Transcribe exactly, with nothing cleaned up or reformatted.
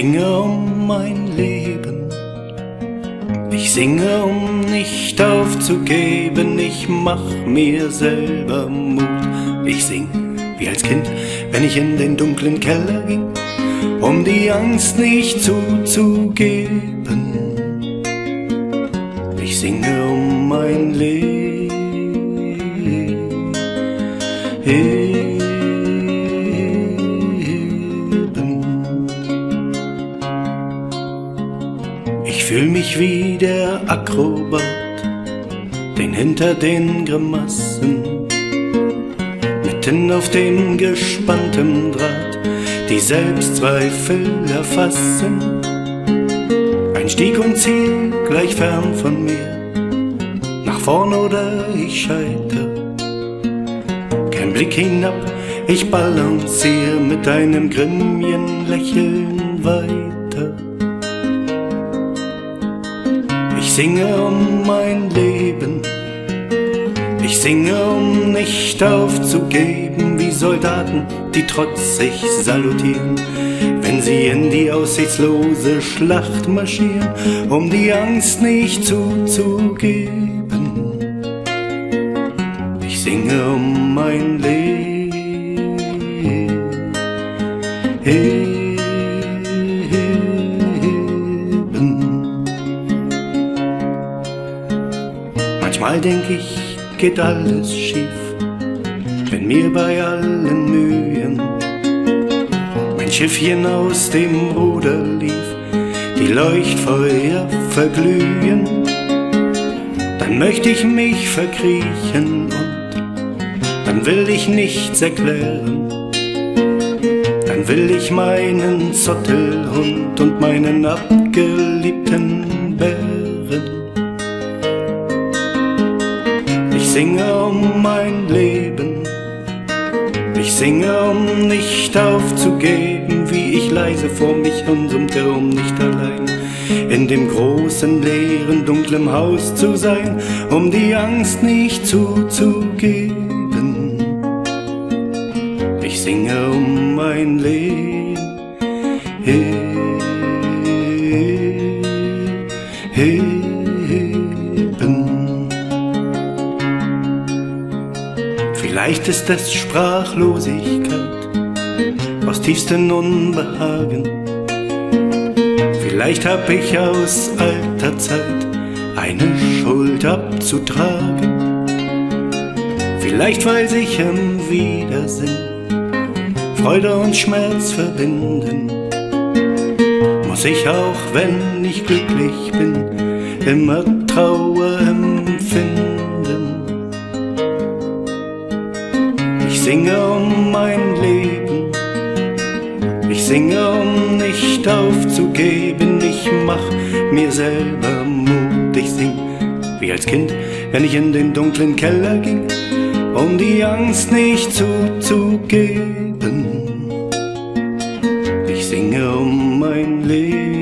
singe um mein Leben, ich singe, um nicht aufzugeben, ich mach mir selber Mut. Ich sing wie als Kind, wenn ich in den dunklen Keller ging, um die Angst nicht zuzugeben. Ich singe um mein Leben. Ich fühl mich wie der Akrobat, den hinter den Grimassen, mitten auf dem gespannten Draht, die Selbstzweifel erfassen. Ein Stieg und Ziel gleich fern von mir, nach vorn oder ich scheiter. Kein Blick hinab, ich balancier mit einem grimmigen Lächeln weiter. Ich singe um mein Leben, ich singe, um nicht aufzugeben, wie Soldaten, die trotzig salutieren, wenn sie in die aussichtslose Schlacht marschieren, um die Angst nicht zuzugeben. Ich singe um mein Leben. Manchmal denk ich, geht alles schief, wenn mir bei allen Mühen mein Schiffchen aus dem Ruder lief, die Leuchtfeuer verglühen. Dann möchte ich mich verkriechen und dann will ich nichts erklären. Dann will ich meinen Zottelhund und meinen abgeliebten Bären. Ich singe um mein Leben, ich singe, um nicht aufzugeben, wie ich leise vor mich hinsummt herum, nicht allein in dem großen, leeren, dunklen Haus zu sein, um die Angst nicht zuzugeben. Ich singe um mein Leben. Hey, hey, Vielleicht ist es Sprachlosigkeit aus tiefstem Unbehagen. Vielleicht hab ich aus alter Zeit eine Schuld abzutragen. Vielleicht weil sich im Wiedersinn Freude und Schmerz verbinden, muss ich auch, wenn ich glücklich bin, immer Trauer empfinden. Ich singe um mein Leben, ich singe, um nicht aufzugeben, ich mach mir selber Mut. Ich sing wie als Kind, wenn ich in den dunklen Keller ging, um die Angst nicht zuzugeben. Ich singe um mein Leben.